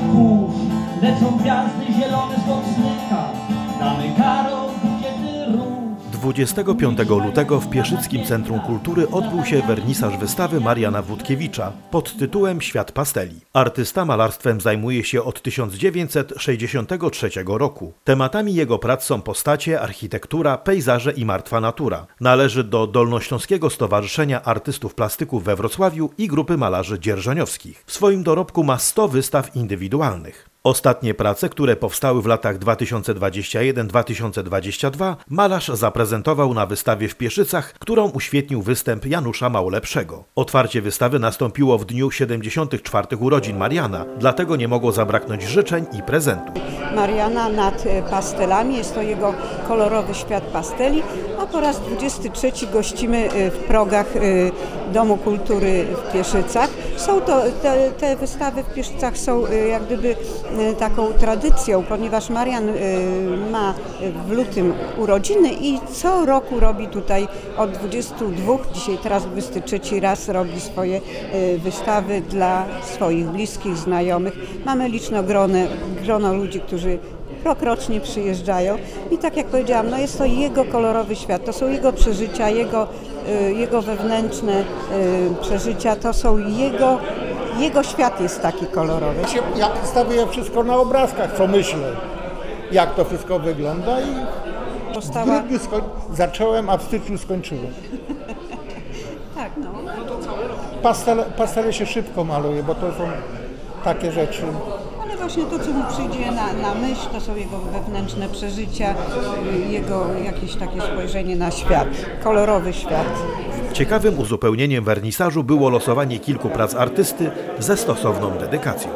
kurz, lecą gwiazdy zielone spod smyka, damy Karol, gdzie ty róż. 25 lutego w Pieszyckim Centrum Kultury odbył się wernisaż wystawy Mariana Wódkiewicza pod tytułem Świat pasteli. Artysta malarstwem zajmuje się od 1963 roku. Tematami jego prac są postacie, architektura, pejzaże i martwa natura. Należy do Dolnośląskiego Stowarzyszenia Artystów Plastyków we Wrocławiu i grupy malarzy dzierżoniowskich. W swoim dorobku ma 100 wystaw indywidualnych. Ostatnie prace, które powstały w latach 2021-2022, malarz zaprezentował na wystawie w Pieszycach, którą uświetnił występ Janusza Małolepszego. Otwarcie wystawy nastąpiło w dniu 74. urodzin Mariana, dlatego nie mogło zabraknąć życzeń i prezentów. Mariana nad pastelami, jest to jego kolorowy świat pasteli, a po raz 23 gościmy w progach Domu Kultury w Pieszycach. Są to, te wystawy w Pieszycach są jak gdyby taką tradycją, ponieważ Marian ma w lutym urodziny i co roku robi tutaj od 22, dzisiaj teraz 23 raz robi swoje wystawy dla swoich bliskich, znajomych. Mamy liczne grono ludzi, którzy rokrocznie przyjeżdżają i tak jak powiedziałam, no jest to jego kolorowy świat, to są jego przeżycia, jego wewnętrzne przeżycia, to są jego świat jest taki kolorowy. Ja przedstawię wszystko na obrazkach, co myślę, jak to wszystko wygląda i w grudniu zacząłem, a w styczniu skończyłem. Tak, no. Pastele się szybko maluje, bo to są takie rzeczy. Ale właśnie to, co mu przyjdzie na myśl, to są jego wewnętrzne przeżycia, jego jakieś takie spojrzenie na świat, kolorowy świat. Ciekawym uzupełnieniem wernisażu było losowanie kilku prac artysty ze stosowną dedykacją.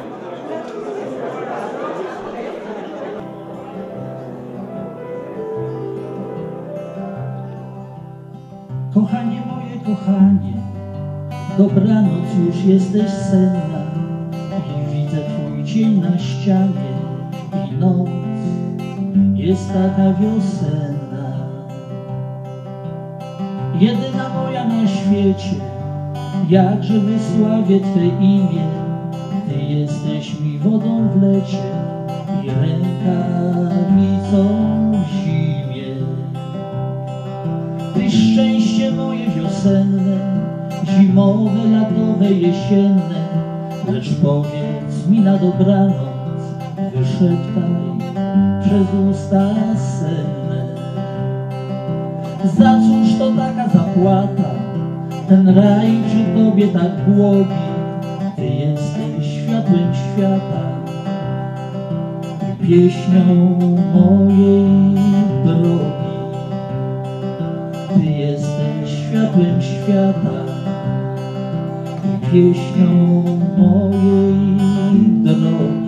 Kochanie moje, kochanie, dobranoc, już jesteś senna i widzę twój cień na ścianie i noc jest taka wiosenna. Jedyna moja na świecie, jakże wysławię Twe imię. Ty jesteś mi wodą w lecie i rękawicą w zimie. Ty szczęście moje wiosenne, zimowe, latowe, jesienne. Lecz powiedz mi na dobranoc, wyszeptaj przez usta senne. Za cóż to taka zapłata, ten raj przy Tobie tak błogi. Ty jesteś światłem świata i pieśnią mojej drogi. Ty jesteś światłem świata i pieśnią mojej drogi.